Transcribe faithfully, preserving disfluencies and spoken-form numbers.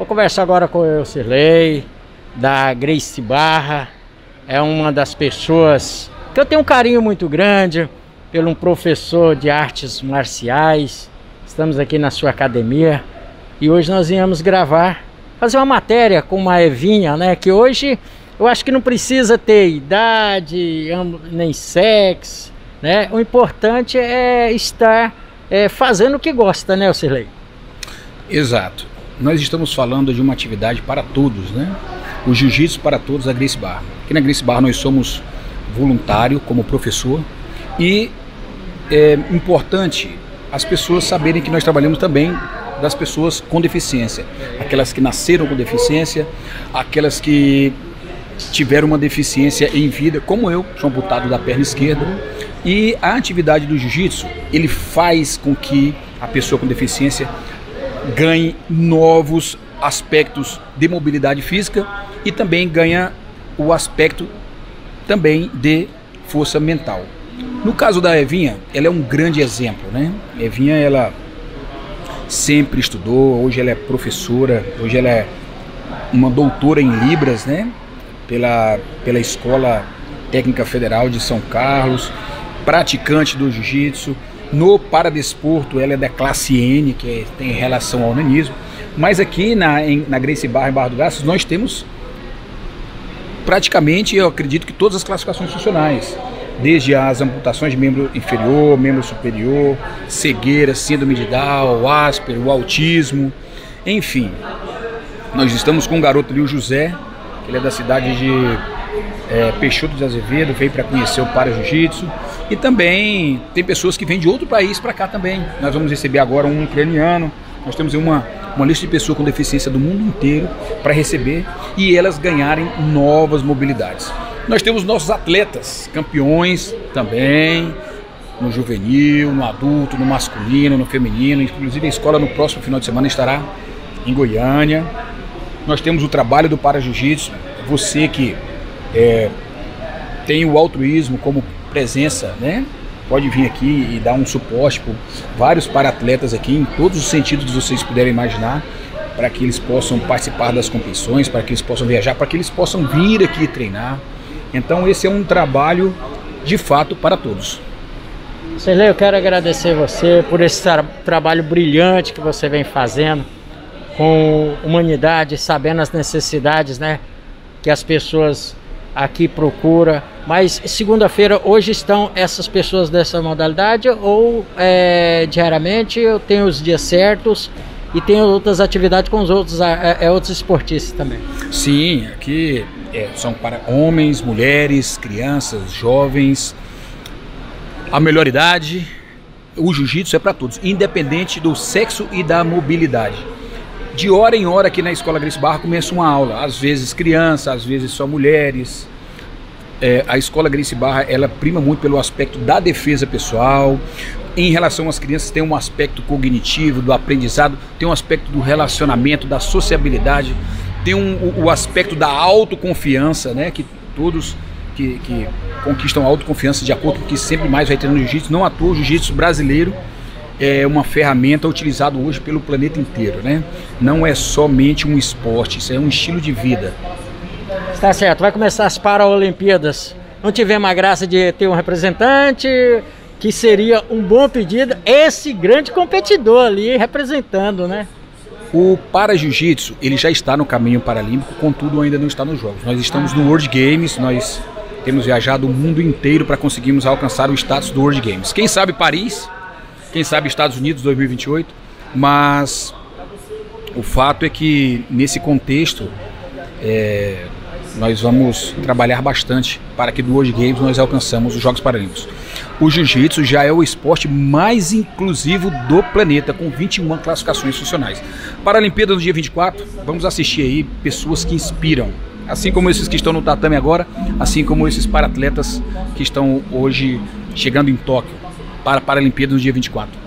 Vou conversar agora com o Eucirley, da Gracie Barra. É uma das pessoas que eu tenho um carinho muito grande, pelo um professor de artes marciais. Estamos aqui na sua academia e hoje nós viemos gravar, fazer uma matéria com uma Evinha, né? Que hoje eu acho que não precisa ter idade, nem sexo, né? O importante é estar é, fazendo o que gosta, né, Eucirley? Exato. Nós estamos falando de uma atividade para todos, né? O Jiu-Jitsu para todos da Gracie Barra. Aqui na Gracie Barra nós somos voluntário como professor e é importante as pessoas saberem que nós trabalhamos também das pessoas com deficiência. Aquelas que nasceram com deficiência, aquelas que tiveram uma deficiência em vida, como eu, sou amputado da perna esquerda. E a atividade do Jiu-Jitsu, ele faz com que a pessoa com deficiência ganhe novos aspectos de mobilidade física e também ganha o aspecto também de força mental. No caso da Evinha, ela é um grande exemplo, né? Evinha, ela sempre estudou, hoje ela é professora, hoje ela é uma doutora em Libras, né? Pela, pela Escola Técnica Federal de São Carlos, praticante do Jiu-Jitsu. No paradesporto, ela é da classe N, que é, tem relação ao nanismo. Mas aqui na, em, na Gracie Barra, em Barra do Garças, nós temos praticamente, eu acredito que todas as classificações funcionais. Desde as amputações de membro inferior, membro superior, cegueira, síndrome de Down, o Asper, o autismo, enfim. Nós estamos com o garoto ali, o José, que ele é da cidade de é, Peixoto de Azevedo, veio para conhecer o Para Jiu-Jitsu. E também tem pessoas que vêm de outro país para cá também. Nós vamos receber agora um ucraniano. Nós temos uma, uma lista de pessoas com deficiência do mundo inteiro para receber e elas ganharem novas mobilidades. Nós temos nossos atletas, campeões também, no juvenil, no adulto, no masculino, no feminino. Inclusive a escola no próximo final de semana estará em Goiânia. Nós temos o trabalho do Para Jiu-Jitsu. Você que é, tem o altruísmo como presença, né? Pode vir aqui e dar um suporte por vários para-atletas aqui, em todos os sentidos que vocês puderem imaginar, para que eles possam participar das competições, para que eles possam viajar, para que eles possam vir aqui treinar. Então esse é um trabalho de fato para todos. Eucirley, eu quero agradecer você por esse tra trabalho brilhante que você vem fazendo com humanidade, sabendo as necessidades, né, que as pessoas aqui procuram. Mas segunda-feira, hoje estão essas pessoas dessa modalidade ou é, diariamente eu tenho os dias certos e tem outras atividades com os outros, é, é, outros esportistas também? Sim, aqui é, são para homens, mulheres, crianças, jovens, a melhor idade. O jiu-jitsu é para todos, independente do sexo e da mobilidade. De hora em hora aqui na Escola Gracie Barra começa uma aula, às vezes crianças, às vezes só mulheres. É, a Escola Gracie Barra, ela prima muito pelo aspecto da defesa pessoal. Em relação às crianças tem um aspecto cognitivo, do aprendizado, tem um aspecto do relacionamento, da sociabilidade, tem um, o, o aspecto da autoconfiança, né, que todos que, que conquistam a autoconfiança de acordo com o que sempre mais vai ter no jiu-jitsu. Não à toa o jiu-jitsu brasileiro é uma ferramenta utilizada hoje pelo planeta inteiro, né? Não é somente um esporte, isso é um estilo de vida. Está certo, vai começar as Paralimpíadas. Não tivemos a graça de ter um representante, que seria um bom pedido, esse grande competidor ali representando, né? O Para Jiu-Jitsu, ele já está no caminho paralímpico, contudo ainda não está nos Jogos. Nós estamos no World Games, nós temos viajado o mundo inteiro para conseguirmos alcançar o status do World Games. Quem sabe Paris, quem sabe Estados Unidos dois mil e vinte e oito, mas o fato é que nesse contexto é, nós vamos trabalhar bastante para que do World Games nós alcançamos os Jogos Paralímpicos. O Jiu-Jitsu já é o esporte mais inclusivo do planeta, com vinte e uma classificações funcionais. Paralimpíada no dia vinte e quatro, vamos assistir aí pessoas que inspiram, assim como esses que estão no tatame agora, assim como esses para-atletas que estão hoje chegando em Tóquio para a Paralimpíada no dia vinte e quatro.